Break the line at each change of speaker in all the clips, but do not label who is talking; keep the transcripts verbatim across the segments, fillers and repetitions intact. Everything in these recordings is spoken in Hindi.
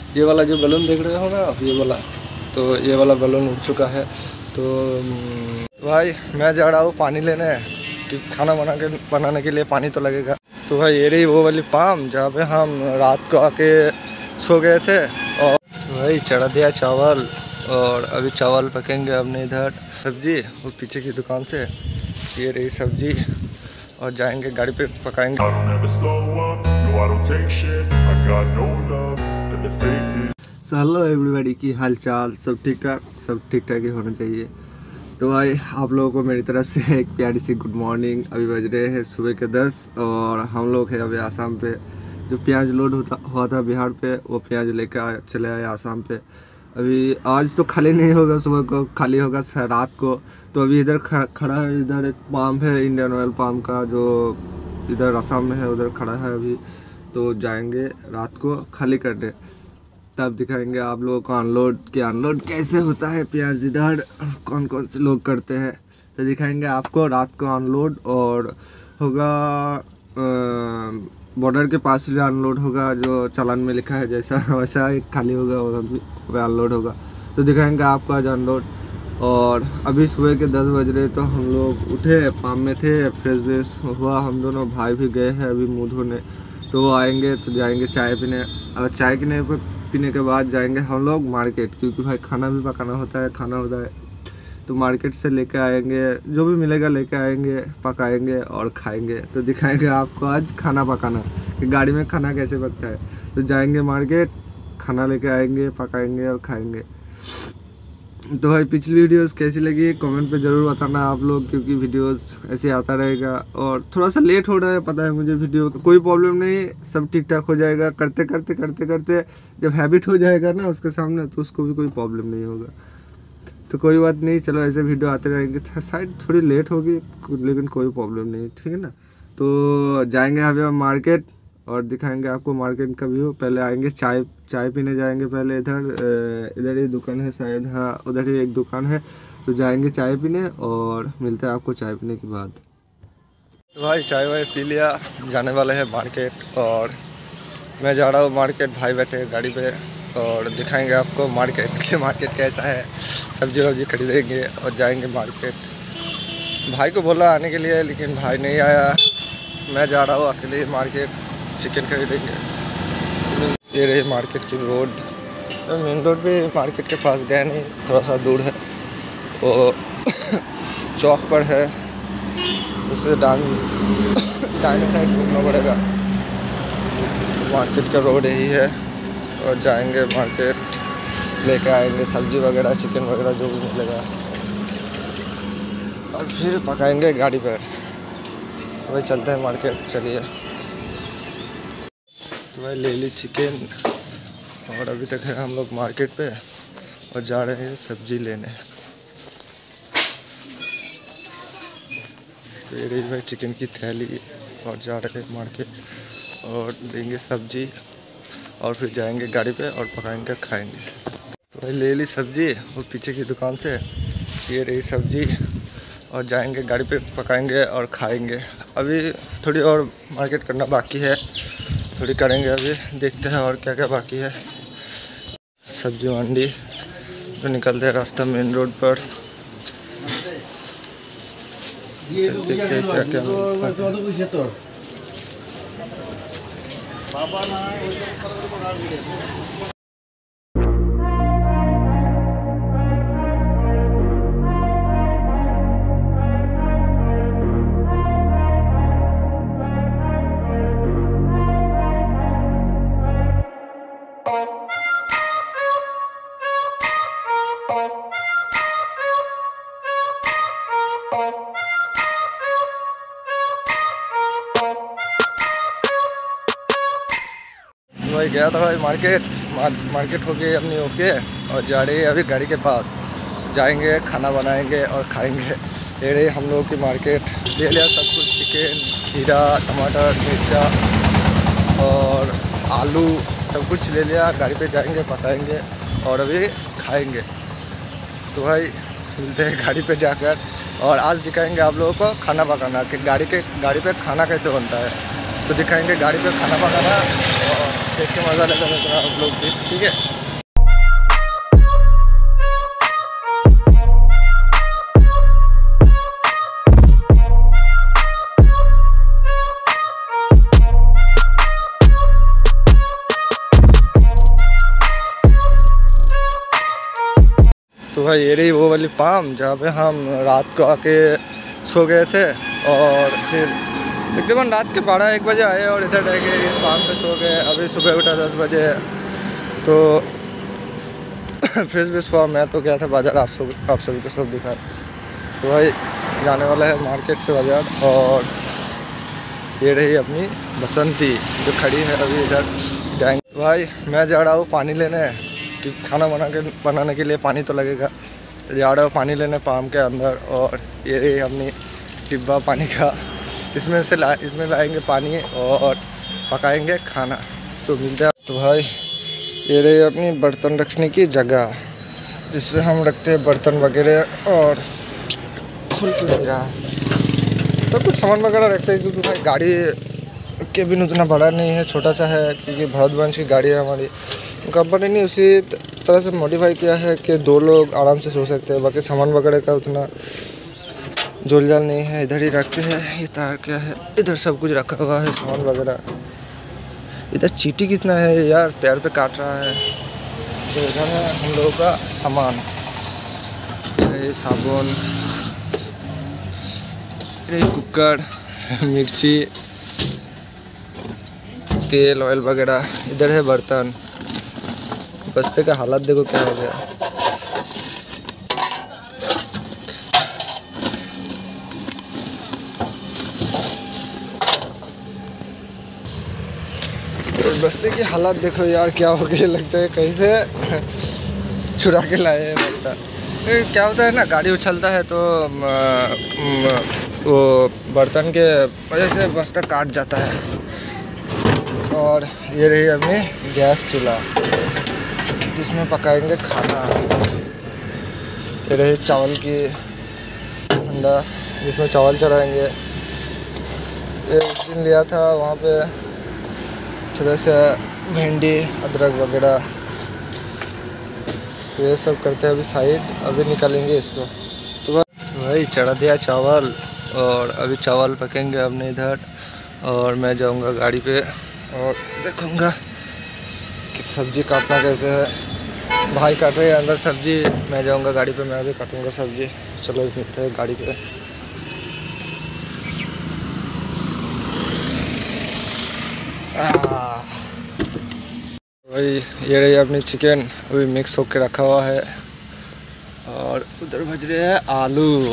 ये वाला जो बैलून देख रहे हो ना आप, ये वाला, तो ये वाला बैलून उड़ चुका है। तो भाई मैं जा रहा हूँ पानी लेने, कि खाना बना के बनाने के लिए पानी तो लगेगा। तो भाई ये रही वो वाली पाम जहाँ पे हम रात को आके सो गए थे। और भाई चढ़ा दिया चावल, और अभी चावल पकेंगे अपने इधर। सब्जी वो पीछे की दुकान से, ये रही सब्जी, और जाएंगे गाड़ी पे पकाएंगे। सो हेलो एवरीबॉडी, की हाल चाल, सब ठीक ठाक, सब ठीक ठाक ही होना चाहिए। तो भाई आप लोगों को मेरी तरफ से एक प्यारी सी गुड मॉर्निंग। अभी बज रहे हैं सुबह के दस, और हम लोग हैं अभी आसाम पे। जो प्याज लोड होता हुआ था बिहार पे, वो प्याज लेकर चले आए आसाम पे। अभी आज तो खाली नहीं होगा, सुबह को खाली होगा रात को। तो अभी इधर खड़ा है, इधर एक पाम है इंडियन ऑयल पाम का, जो इधर आसाम में है, उधर खड़ा है अभी। तो जाएंगे रात को खाली करने, तब दिखाएंगे आप लोगों को अनलोड के अनलोड कैसे होता है प्याज, इधर कौन कौन से लोग करते हैं। तो दिखाएंगे आपको रात को अनलोड, और होगा बॉर्डर के पास से अनलोड होगा, जो चालान में लिखा है जैसा वैसा एक खाली होगा, वह अनलोड होगा। तो दिखाएंगे आपको आज अनलोड। और अभी सुबह के दस बज रहे, तो हम लोग उठे, पाम में थे, फ्रेश व्रेश हुआ, हम दोनों भाई भी गए हैं अभी मुँह धोने। तो वो आएंगे तो जाएंगे चाय पीने, और चाय पीने पर पीने के बाद जाएंगे हम लोग मार्केट, क्योंकि भाई खाना भी पकाना होता है, खाना होता है। तो मार्केट से लेके आएंगे, जो भी मिलेगा लेके आएंगे, पकाएंगे और खाएंगे। तो दिखाएंगे आपको आज खाना पकाना, कि गाड़ी में खाना कैसे पकता है। तो जाएंगे मार्केट, खाना लेके आएंगे, पकाएंगे और खाएंगे। तो भाई पिछली वीडियोस कैसी लगी कमेंट पे ज़रूर बताना आप लोग, क्योंकि वीडियोस ऐसे आता रहेगा। और थोड़ा सा लेट हो रहा है, पता है मुझे वीडियो, कोई प्रॉब्लम नहीं, सब ठीक ठाक हो जाएगा। करते करते करते करते जब हैबिट हो जाएगा ना उसके सामने, तो उसको भी कोई प्रॉब्लम नहीं होगा। तो कोई बात नहीं, चलो ऐसे वीडियो आते रहेंगे। शायद थोड़ी लेट होगी, लेकिन कोई प्रॉब्लम नहीं, ठीक है ना। तो जाएंगे अभी हम मार्केट, और दिखाएंगे आपको मार्केट का व्यू। पहले आएंगे चाय चाय पीने जाएंगे पहले, इधर इधर ही दुकान है शायद, हाँ उधर ही एक दुकान है। तो जाएंगे चाय पीने, और मिलते हैं आपको चाय पीने के बाद। तो भाई चाय वाय पी लिया, जाने वाले हैं मार्केट, और मैं जा रहा हूँ मार्केट, भाई बैठे हैं गाड़ी पे। और दिखाएंगे आपको मार्केट के मार्केट कैसा है, सब्जी वब्जी खरीदेंगे और जाएंगे मार्केट। भाई को बोला आने के लिए, लेकिन भाई नहीं आया। मैं जा रहा हूँ अकेले मार्केट, चिकन खरीदेंगे। ये रही मार्केट की रोड, तो मेन रोड पे मार्केट के पास गए नहीं, थोड़ा सा दूर है, वो चौक पर है, उसमें डान डाइने साइड घूमना पड़ेगा। तो मार्केट का रोड यही है, और जाएंगे मार्केट, लेकर आएंगे सब्जी वगैरह, चिकन वगैरह जो भी मिलेगा, और फिर पकाएंगे गाड़ी पर। तो भाई चलते हैं मार्केट, चलिए। तो भाई ले ली चिकन, और अभी तक है हम लोग मार्केट पे, और जा रहे हैं सब्जी लेने। तो ये रही भाई चिकन की थैली, और जा रहे हैं मार्केट, और लेंगे सब्जी, और फिर जाएंगे गाड़ी पे और पकाएंगे खाएंगे। तो भाई ले ली सब्जी वो पीछे की दुकान से, ये रही सब्जी, और जाएंगे गाड़ी पे पकाएंगे और खाएंगे। अभी थोड़ी और मार्केट करना बाकी है, थोड़ी करेंगे अभी, देखते हैं और क्या क्या बाकी है। सब्जी मंडी तो निकलते हैं रास्ता मेन रोड पर, देखते हैं क्या क्या मिलता है। भाई गया था भाई मार्केट, मार, मार्केट हो गई अपनी ओके, और जा रही है अभी गाड़ी के पास, जाएंगे खाना बनाएंगे और खाएंगे। ले रही हम लोग की मार्केट, ले लिया सब कुछ, चिकन, खीरा, टमाटर, मिर्चा और आलू, सब कुछ ले लिया। गाड़ी पे जाएंगे, पकाएंगे और अभी खाएंगे। तो भाई मिलते हैं गाड़ी पे जाकर, और आज दिखाएंगे आप लोगों को खाना पकाना, कि गाड़ी के गाड़ी पे खाना कैसे बनता है। तो दिखाएंगे गाड़ी पे खाना पकाना, और देख के मज़ा लेगा तो आप लोग भी, ठीक है। तो भाई ये रही वो वाली पाम जहाँ पे हम रात को आके सो गए थे और फिर तकरीबन रात के बारह एक बजे आए और इधर रह गए, इस पाम पे सो गए। अभी सुबह उठा दस बजे तो फ्रेश भी हुआ। मैं तो गया था बाज़ार, आप सब आप सभी को सब दिखाया। तो भाई जाने वाला है मार्केट से बाज़ार। और ये रही अपनी बसंती जो खड़ी है, अभी इधर जाएंगे। भाई मैं जा रहा हूँ पानी लेने, कि खाना बना के बनाने के लिए पानी तो लगेगा। तो जा रहा हूँ पानी लेने पाम के अंदर। और ये रही अपनी डिब्बा पानी का, इसमें से ला इसमें लाएंगे पानी और पकाएंगे खाना। तो मिलते हैं। तो भाई ये रही अपनी बर्तन रखने की जगह, जिसमें हम रखते हैं बर्तन वगैरह। और खुल क्यों नहीं रहा, सब कुछ सामान वगैरह रखते हैं, क्योंकि भाई गाड़ी केबिन उतना बड़ा नहीं है, छोटा सा है। क्योंकि भारतवंश की गाड़ी है हमारी, कंपनी ने उसी तरह से मॉडिफाई किया है कि दो लोग आराम से सो सकते हैं। बाकी सामान वगैरह का उतना जोल जाल नहीं है, इधर ही रखते हैं। ये तार क्या है, इधर सब कुछ रखा हुआ है सामान वगैरह। इधर चींटी कितना है यार, पैर पे काट रहा है। तो इधर है हम लोगों का सामान, ये साबुन, ये कुकर, मिर्ची, तेल ऑयल वगैरह। इधर है बर्तन। बस्ते का हालत देखो क्या हो गया। तो बस्ते की हालत देखो यार क्या हो गया, लगता है कहीं से चुरा के लाए हैं बस्ता। क्या होता है ना, गाड़ी उछलता है तो वो बर्तन के वजह से बस्ता काट जाता है। और ये रही अपनी गैस चूल्हा, जिसमें पकाएंगे खाना। ये रही चावल की हंडा, जिसमें चावल चढ़ाएंगे। ये उस दिन लिया था वहाँ पे थोड़ा सा भिंडी अदरक वगैरह। तो ये सब करते हैं अभी साइड, अभी निकालेंगे इसको। तो भाई चढ़ा दिया चावल और अभी चावल पकेंगे अपने इधर। और मैं जाऊँगा गाड़ी पे और देखूँगा कि सब्ज़ी काटना कैसे है। भाई काट रहे हैं अंदर सब्ज़ी, मैं जाऊंगा गाड़ी पे, मैं भी काटूंगा सब्ज़ी। चलो मिलते हैं गाड़ी पे। भाई ये रही अपनी चिकन, अभी मिक्स होके रखा हुआ है। और उधर भज रहे हैं आलू।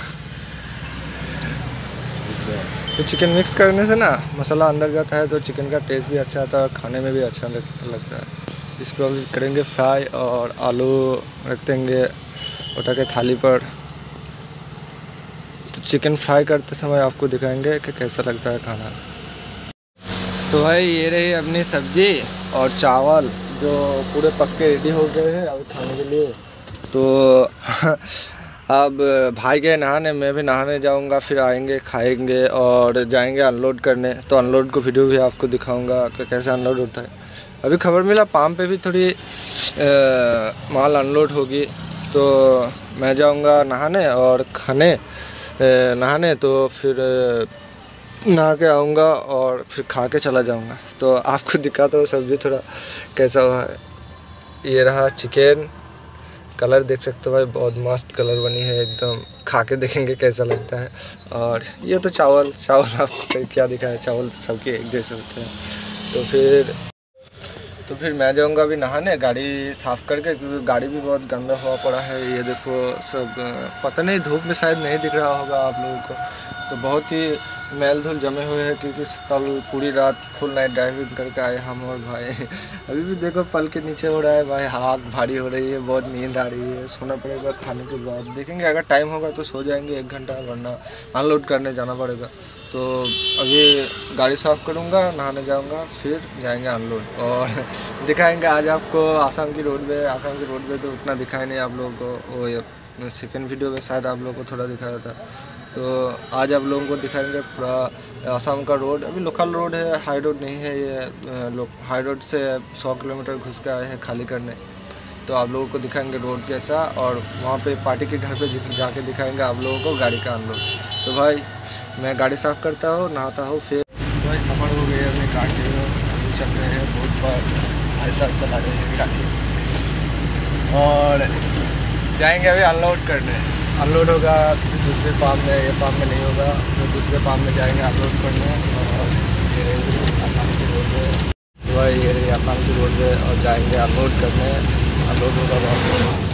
तो चिकन मिक्स करने से ना मसाला अंदर जाता है, तो चिकन का टेस्ट भी अच्छा आता है और खाने में भी अच्छा लगता है। इसको अभी करेंगे फ्राई और आलू रख देंगे उठा के थाली पर। तो चिकन फ्राई करते समय आपको दिखाएंगे कि कैसा लगता है खाना। तो भाई ये रही अपनी सब्ज़ी और चावल जो पूरे पक्के रेडी हो गए हैं अभी खाने के लिए। तो अब भाई गए नहाने, मैं भी नहाने जाऊंगा, फिर आएंगे खाएंगे और जाएंगे अनलोड करने। तो अनलोड को वीडियो भी आपको दिखाऊंगा कि कैसे अनलोड होता है। अभी खबर मिला पाम पे भी थोड़ी आ, माल अनलोड होगी। तो मैं जाऊंगा नहाने और खाने आ, नहाने तो फिर नहा के आऊँगा और फिर खा के चला जाऊँगा। तो आपको दिखाता हूँ सब्ज़ी थोड़ा कैसा हुआ है। ये रहा चिकन, कलर देख सकते हो भाई, बहुत मस्त कलर बनी है एकदम। खा के देखेंगे कैसा लगता है। और ये तो चावल चावल आपको क्या दिखा है, चावल सबके एक जैसे होते हैं। तो फिर तो फिर मैं जाऊंगा अभी नहाने गाड़ी साफ़ करके, क्योंकि गाड़ी भी बहुत गंदा हुआ पड़ा है। ये देखो सब, पता नहीं धूप में शायद नहीं दिख रहा होगा आप लोगों को, तो बहुत ही मैल धूल जमे हुए हैं। क्योंकि कल पूरी रात फुल नाइट ड्राइविंग करके आए हम और भाई। अभी भी देखो पल के नीचे हो रहा है भाई, हाथ भारी हो रही है, बहुत नींद आ रही है। सोना पड़ेगा खाने के बाद, देखेंगे अगर टाइम होगा तो सो जाएंगे एक घंटा, वरना अनलोड करने जाना पड़ेगा। तो अभी गाड़ी साफ़ करूँगा, नहाने जाऊँगा, फिर जाएंगे अनलोड और दिखाएंगे आज आपको आसाम की रोडवे। आसाम की रोडवे तो उतना दिखाया नहीं आप लोगों को, वो सेकेंड वीडियो में शायद आप लोगों को थोड़ा दिखाया था। तो आज आप लोगों को दिखाएंगे पूरा आसाम का रोड। अभी लोकल रोड है, हाई रोड नहीं है ये। लोग हाई रोड से सौ किलोमीटर घुस के आए हैं खाली करने। तो आप लोगों को दिखाएंगे रोड कैसा, और वहाँ पे पार्टी के घर पे जाके दिखाएंगे आप लोगों को गाड़ी का अनलोड। तो भाई मैं गाड़ी साफ़ करता हूँ, नहाता हूँ, फिर तो भाई सफ़र हो गई है अपनी गाड़ी चल रहे हैं। बहुत बार भाई साहब चला रहे हैं गाड़ी, और जाएंगे अभी अनलोड करने। अनलोड होगा किसी दूसरे फार्म में, ये फार्म में नहीं होगा, तो दूसरे फार्म में जाएंगे अनलोड करने। और ये आसाम की रोड है भाई, ये आसाम की रोड है, और जाएंगे अनलोड करने। अनलोड होगा बहुत।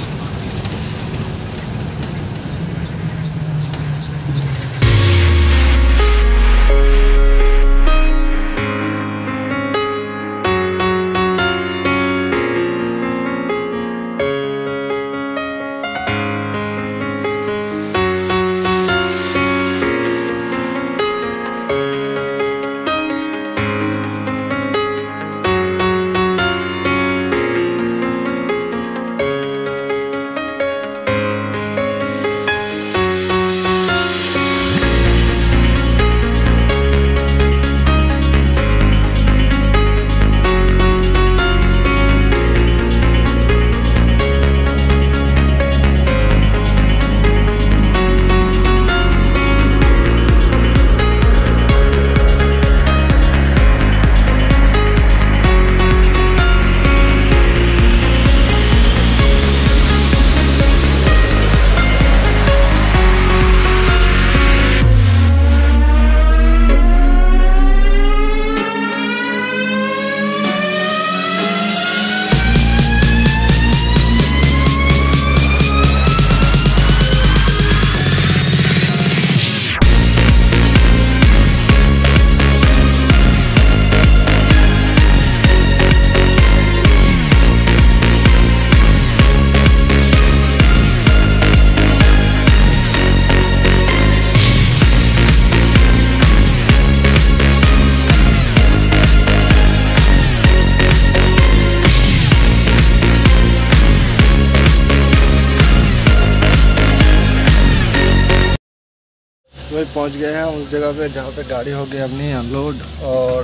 वही पहुंच गए हैं उस जगह पे जहाँ पे गाड़ी हो गई अपनी अनलोड, और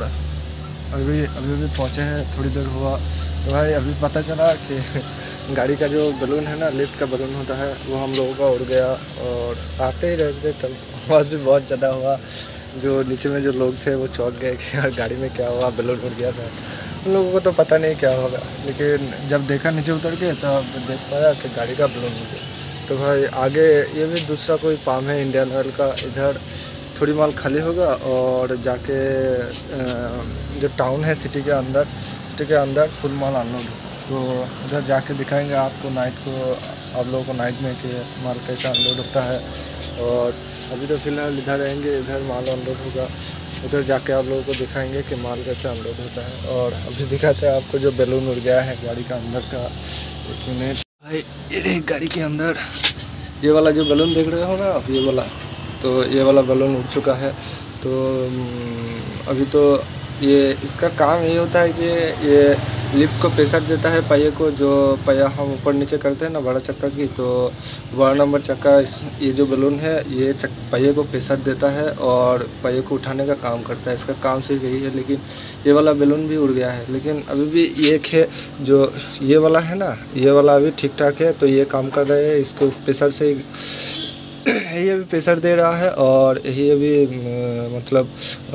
अभी अभी भी पहुँचे हैं, थोड़ी देर हुआ। तो भाई अभी पता चला कि गाड़ी का जो बलून है ना, लिफ्ट का बलून होता है, वो हम लोगों का उड़ गया। और आते ही रहते तब आवाज़ भी बहुत ज़्यादा हुआ। जो नीचे में जो लोग थे वो चौंक गए कि यार गाड़ी में क्या हुआ, बलून उड़ गया सर। उन लोगों को तो पता नहीं क्या होगा, लेकिन जब देखा नीचे उतर के तब तो देख पाया कि गाड़ी का बलून उड़ गया। तो भाई आगे ये भी दूसरा कोई फार्म है इंडियन ऑयल का, इधर थोड़ी माल खाली होगा, और जाके जो टाउन है सिटी के अंदर, सिटी के अंदर फुल माल अनलोड। तो उधर जाके दिखाएंगे आपको नाइट को, आप लोगों को नाइट में कि माल कैसा अनलोड होता है। और अभी तो फिलहाल इधर रहेंगे, इधर माल अनलोड होगा, उधर जाके आप लोगों को दिखाएंगे कि माल कैसे अनलोड होता है। और अभी दिखाते हैं आपको जो बैलून उड़ गया है गाड़ी का अंदर का। एक मिनट भाई, ये रही गाड़ी के अंदर, ये वाला जो बैलून देख रहे हो ना आप, ये वाला, तो ये वाला बैलून उड़ चुका है। तो अभी तो ये इसका काम ये होता है कि ये लिफ्ट को प्रेशर देता है पहिए को, जो पहिया हम ऊपर नीचे करते हैं ना बड़ा चक्का की, तो बड़ा नंबर चक्का इस ये जो बैलून है ये चक पहिए को प्रेशर देता है और पहिए को उठाने का काम करता है। इसका काम सिर्फ यही है। लेकिन ये वाला बैलून भी उड़ गया है, लेकिन अभी भी एक है जो ये वाला है ना, ये वाला अभी ठीक ठाक है। तो ये काम कर रहे हैं, इसको प्रेशर से यही अभी प्रेशर दे रहा है, और यही अभी मतलब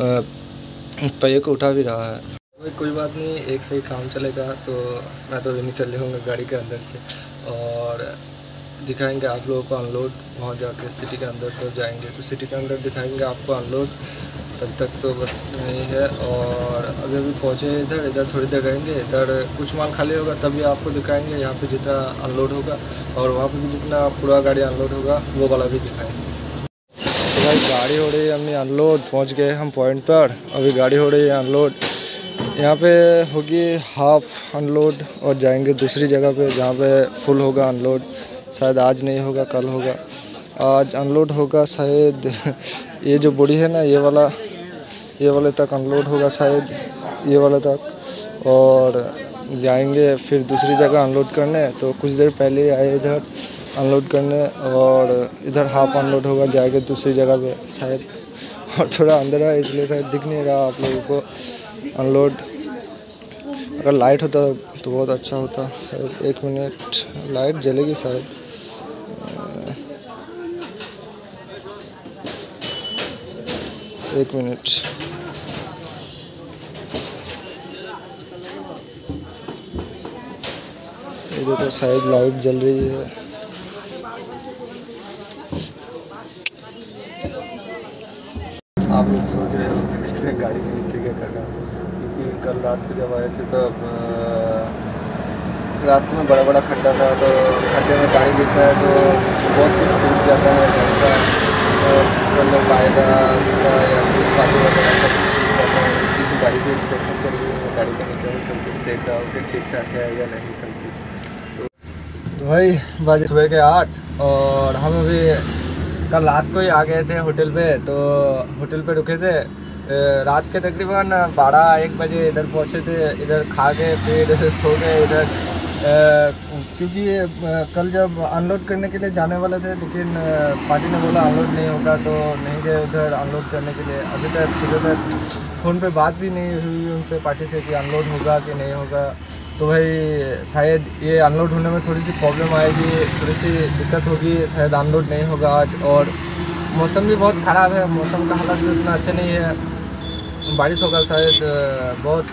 पहिए को उठा भी रहा है। कोई बात नहीं, एक सही काम चलेगा। तो मैं तो अभी निकल जाऊँगा गाड़ी के अंदर से, और दिखाएंगे आप लोगों को अनलोड। वहाँ जाके सिटी के अंदर तो जाएंगे, तो सिटी के अंदर दिखाएंगे आपको अनलोड। तब तक तो बस यही है। और अभी अभी पहुँचे हैं इधर, इधर थोड़ी देर रहेंगे, इधर कुछ माल खाली होगा तभी आपको दिखाएंगे यहाँ पे जितना अनलोड होगा, और वहाँ पे भी जितना पूरा गाड़ी अनलोड होगा वो वाला भी दिखाएंगे। तो भाई गाड़ी हो रही है अपनी अनलोड, पहुँच गए हम पॉइंट पर। अभी गाड़ी हो रही है अनलोड, यहाँ पे होगी हाफ अनलोड, और जाएंगे दूसरी जगह पे जहाँ पे फुल होगा अनलोड। शायद आज नहीं होगा, कल होगा। आज अनलोड होगा शायद ये जो बोरी है ना, ये वाला, ये वाले तक अनलोड होगा शायद, ये वाला तक। और जाएंगे फिर दूसरी जगह अनलोड करने। तो कुछ देर पहले आए इधर, अनलोड करने, और इधर हाफ अनलोड होगा, जाएगा दूसरी जगह पे शायद, और थोड़ा अंदर है इसलिए शायद दिख नहीं रहा आप लोगों को अनलोड। अगर लाइट होता तो बहुत अच्छा होता। शायद एक मिनट, लाइट जलेगी शायद। एक मिनट, ये देखो शायद लाइट जल रही है। आप लोग सोच रहे हो कितने गाड़ी के नीचे क्या करना, क्योंकि कल रात को जब आए थे तो रास्ते में बड़ा बड़ा खड्डा था, तो खड्डे में गाड़ी गिरता है तो बहुत कुछ टूट जाता है, घर का कलर पाएगा या फिर पानी वगैरह सब कुछ टूट जाता है। इसलिए गाड़ी की इंस्पेक्शन चल रही है, गाड़ी के नीचे में सब कुछ देख रहा हूँ कि ठीक ठाक है या नहीं सब कुछ। तो भाई बजे सुबह के आठ, और हम अभी कल रात को ही आ गए थे होटल पे। तो होटल पे रुके थे रात के तकरीबन बारह एक बजे इधर पहुँचे थे। इधर खा गए, फिर सो गए इधर, क्योंकि कल जब अनलोड करने के लिए जाने वाले थे, लेकिन पार्टी ने बोला अनलोड नहीं होगा तो नहीं गए उधर अनलोड करने के लिए। अभी तक सुबह तक फ़ोन पे बात भी नहीं हुई उनसे पार्टी से कि अनलोड होगा कि नहीं होगा। तो भाई शायद ये अनलोड होने में थोड़ी सी प्रॉब्लम आएगी, थोड़ी सी दिक्कत होगी, शायद अनलोड नहीं होगा आज। और मौसम भी बहुत ख़राब है, मौसम का हालत भी उतना अच्छा नहीं है, बारिश होगा शायद, बहुत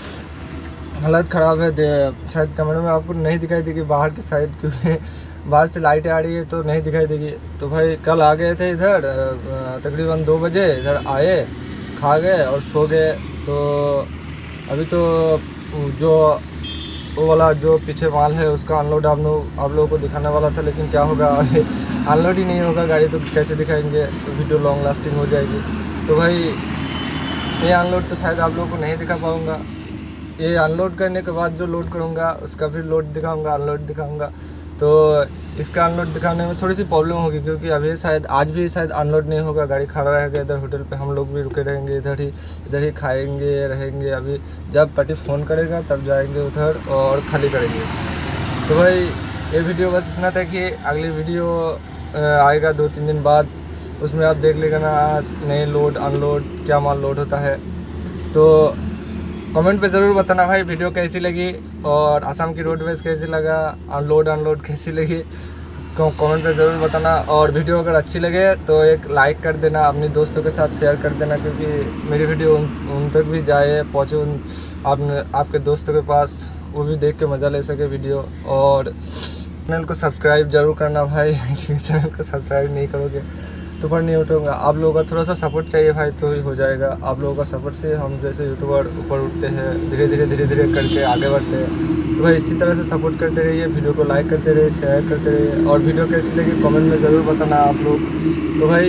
हालत ख़राब है। शायद कैमरे में आपको नहीं दिखाई देगी बाहर की साइड, क्योंकि बाहर से लाइटें आ रही है तो नहीं दिखाई देगी। तो भाई कल आ गए थे इधर तकरीबन दो बजे, इधर आए, खा गए और सो गए। तो अभी तो जो वो वाला जो पीछे माल है उसका अनलोड आप लोग आप लोगों को दिखाने वाला था, लेकिन क्या होगा अभी अनलोड ही नहीं होगा गाड़ी, तो कैसे दिखाएंगे, तो वीडियो लॉन्ग लास्टिंग हो जाएगी। तो भाई ये अनलोड तो शायद आप लोगों को नहीं दिखा पाऊँगा। ये अनलोड करने के बाद जो लोड करूँगा उसका फिर लोड दिखाऊँगा, अनलोड दिखाऊँगा। तो इसका अनलोड दिखाने में थोड़ी सी प्रॉब्लम होगी, क्योंकि अभी शायद आज भी शायद अनलोड नहीं होगा, गाड़ी खड़ा रहेगा इधर होटल पे, हम लोग भी रुके रहेंगे इधर ही, इधर ही खाएंगे रहेंगे। अभी जब पार्टी फ़ोन करेगा तब जाएंगे उधर और खाली करेंगे। तो भाई ये वीडियो बस इतना था कि अगली वीडियो आएगा दो तीन दिन बाद, उसमें आप देख लेगा ना नए लोड अनलोड क्या माल लोड होता है। तो कमेंट पे ज़रूर बताना भाई वीडियो कैसी लगी, और आसाम की रोडवेज कैसी लगा, अनलोड अनलोड कैसी लगी, कमेंट पे ज़रूर बताना। और वीडियो अगर अच्छी लगे तो एक लाइक कर देना, अपने दोस्तों के साथ शेयर कर देना, क्योंकि मेरी वीडियो उन, उन तक भी जाए, पहुँचे उन आप आपके दोस्तों के पास, वो भी देख के मज़ा ले सके वीडियो। और चैनल को सब्सक्राइब ज़रूर करना भाई, चैनल को सब्सक्राइब नहीं करोगे तो पर नहीं उठूँगा। आप लोगों का थोड़ा सा सपोर्ट चाहिए भाई, तो ही हो जाएगा। आप लोगों का सपोर्ट से हम जैसे यूट्यूबर ऊपर उठते हैं, धीरे धीरे धीरे धीरे करके आगे बढ़ते हैं। तो भाई इसी तरह से सपोर्ट करते रहिए, वीडियो को लाइक करते रहिए, शेयर करते रहिए, और वीडियो कैसी लगी कमेंट में ज़रूर बताना आप लोग। तो भाई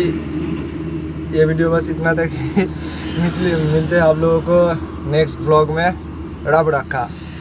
ये वीडियो बस इतना था कि निचले मिलते हैं आप लोगों को नेक्स्ट व्लॉग में। रब रखा।